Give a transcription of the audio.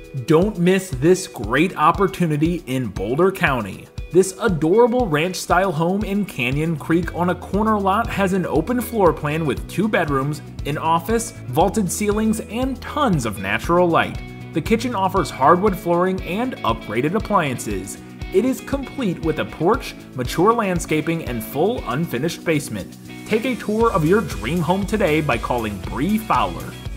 Don't miss this great opportunity in Boulder County. This adorable ranch-style home in Canyon Creek on a corner lot has an open floor plan with 2 bedrooms, an office, vaulted ceilings, and tons of natural light. The kitchen offers hardwood flooring and upgraded appliances. It is complete with a porch, mature landscaping, and full unfinished basement. Take a tour of your dream home today by calling Brie Fowler.